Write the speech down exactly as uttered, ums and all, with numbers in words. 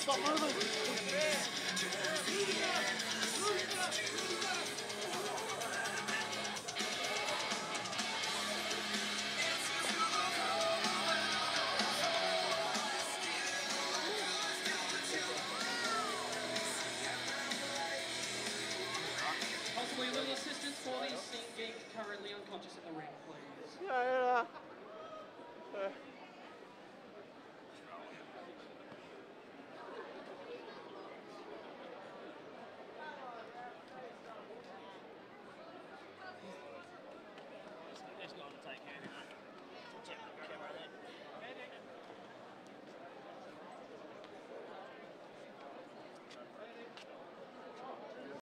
Stop moving! Possibly a little assistance for the scene geek currently unconscious in the ring.